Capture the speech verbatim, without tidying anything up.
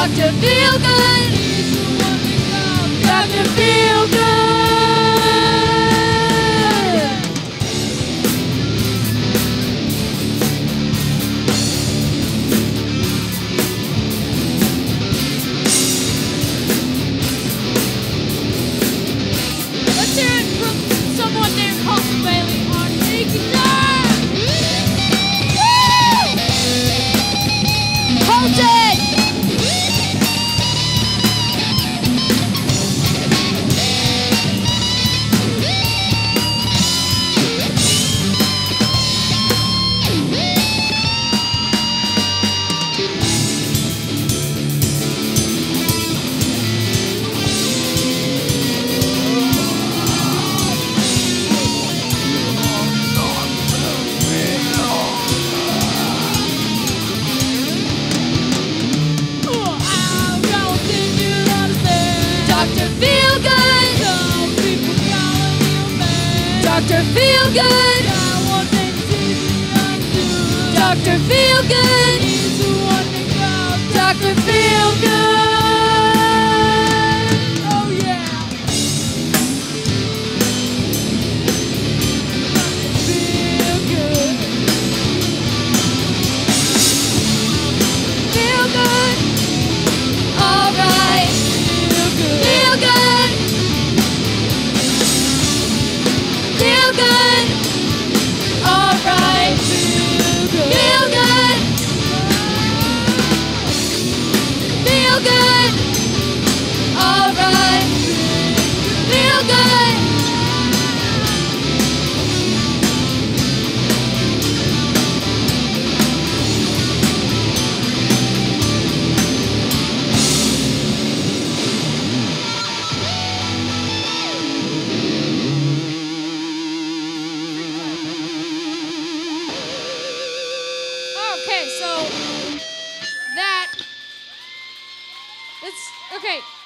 Doctor Feelgood. He's the one we call Doctor Feelgood. Let's hear it from someone named Colton Bailey on the guitar. Colton! Doctor Feelgood. Some people calling you man. Doctor Feelgood. I want them to see me. Doctor Feelgood. He's the one they call Doctor Feelgood. Oh yeah. Feelgood. Feel good. All right. Feel good. Feel good. All right. Feel good. Feel good. Feel good. All right. Feel good. Okay, so that it's okay.